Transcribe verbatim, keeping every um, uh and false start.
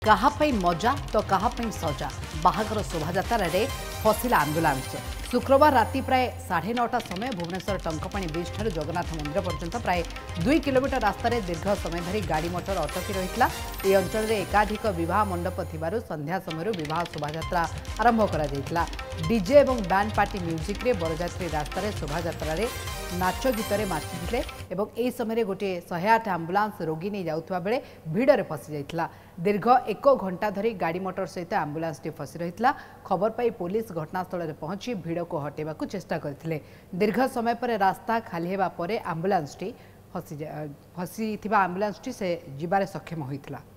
काहापई मजा तो काहापई सजा बाहागर शोभायात्रा रे फसिला आंबुलांस। शुक्रवार राति प्राय साढ़े नौटा समय भुवनेश्वर टंकपाणी बीच ठारू जगन्नाथ मंदिर पर्यंत प्राय दुई किलोमीटर रास्तार दीर्घ समय धरी गाड़ी मोटर अटकी रही। यह अंचल में एकाधिक विवाह मंडप थिबारु संध्या समय विवाह शोभायात्रा आरंभ करा। डीजे और बैंड पार्टी म्यूजिक रे बरजात्री रास्तार शोभायात्रा रे नाच गीत माचिले और यह समय गोटे शहे आठ आंबुलांस रोगी नहीं जाउथबा बेले भिड़े फसी जाइथिला। दीर्घ एक घंटा धरी गाड़ी मोटर सहित आंबुलांस टी फसी रही। खबर पाई पुलिस घटनास्थल में पहुंची भिड़ को हटेबा चेष्टा करथिले। दीर्घ समय पर रास्ता खाली हेबा परे आंबुलांस टी फसी फसी आंबुलांस टी से जीवारे सक्षम होइथिला।